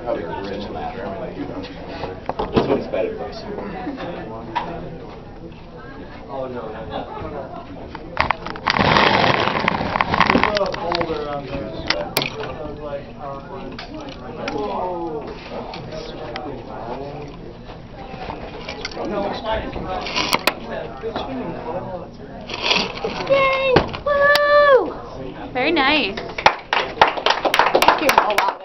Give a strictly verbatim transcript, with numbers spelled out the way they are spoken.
probably rich in that. That's what it's better for. Oh, no, not that. There's a folder on there. That was like PowerPoint. Yay! Woo! Very nice. Thank you a lot.